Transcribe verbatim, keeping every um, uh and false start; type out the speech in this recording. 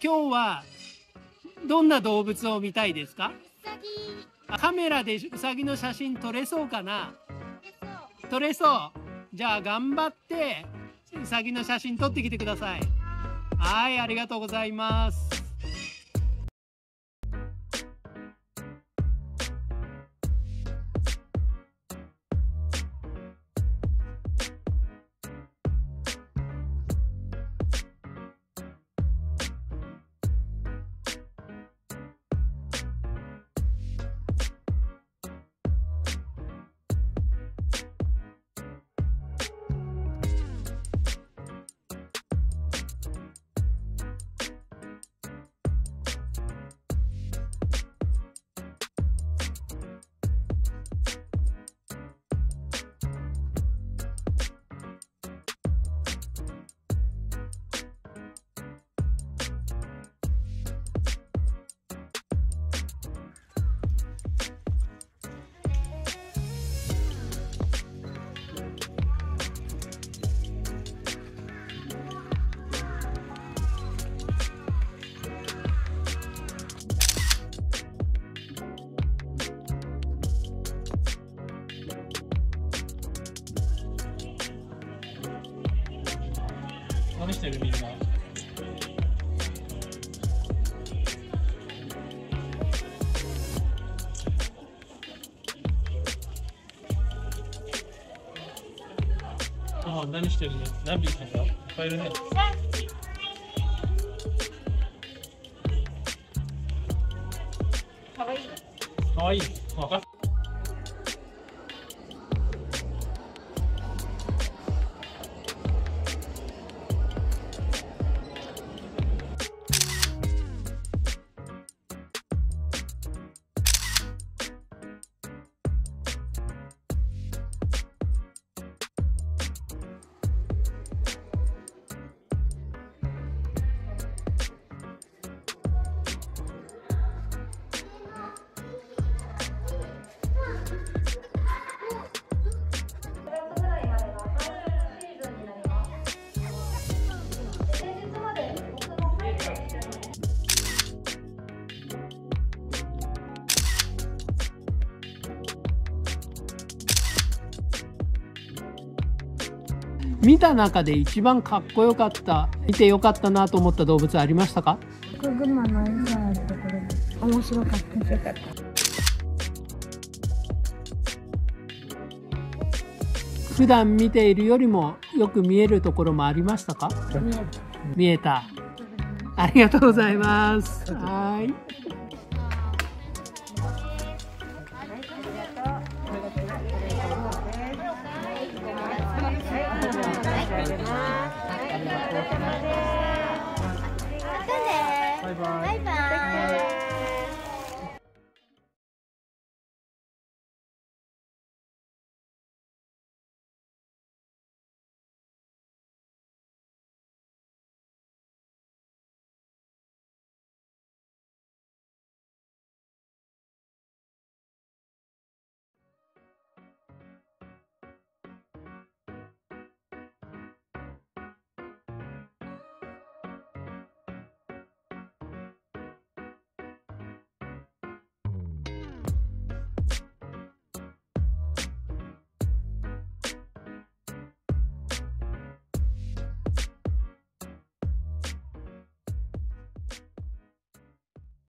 今日はどんな動物を見たいですか？カメラでウサギの写真撮れそうかな？撮れそう。じゃあ頑張ってウサギの写真撮ってきてください。はい、ありがとうございます。 何してるみんな。ああ、何してるの？何匹かいっぱいいるね。かわいい。かわいい。わかった。 見た中で一番かっこよかった、見てよかったなと思った動物ありましたか？ グマの餌のところ面白かったです。 普段見ているよりもよく見えるところもありましたか？ 見えた。 見えた。ありがとうございます。はい。 バイバイ。